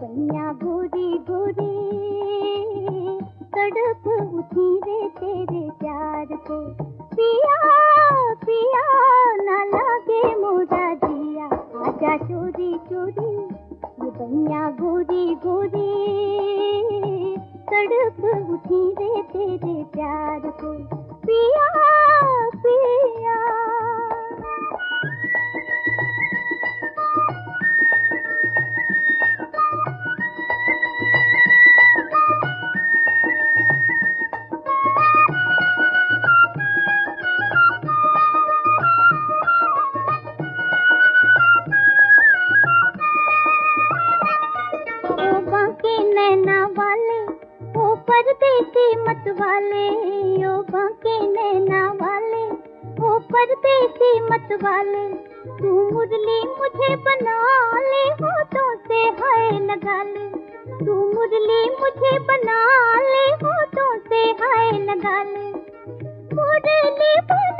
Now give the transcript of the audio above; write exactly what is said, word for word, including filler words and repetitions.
बैया गोरी गोरी तड़प उठी रे तेरे प्यार को। पिया पिया ना लागे मोरा जिया, आजा चोरी चोरी ये बैया गोरी गोरी तड़प उठी रे तेरे प्यार को। पिया पिया परदेसी मत वाले, ओ बांके नैना वाले, ओ परदेसी मत वाले। तू मुरली मुझे बना ले, होठों से हाय लगा ले। तू मुरली मुझे बना ले, होठों से हाय लगा ले। मुरली बना